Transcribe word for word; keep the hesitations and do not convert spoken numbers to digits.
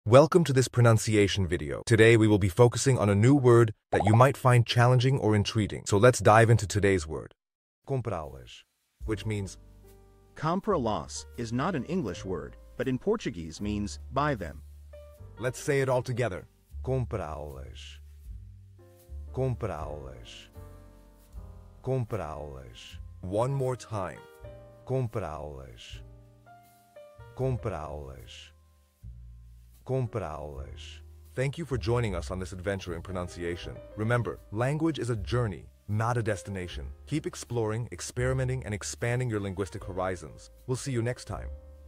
Welcome to this pronunciation video. Today we will be focusing on a new word that you might find challenging or intriguing. So let's dive into today's word. Comprá-las, which means Comprá-las is not an English word, but in Portuguese means buy them. Let's say it all together. Comprá-las. Comprá-las. Comprá-las. One more time. Comprá-las. Comprá-las. Comprá-las. Thank you for joining us on this adventure in pronunciation. Remember, language is a journey, not a destination. Keep exploring, experimenting, and expanding your linguistic horizons. We'll see you next time.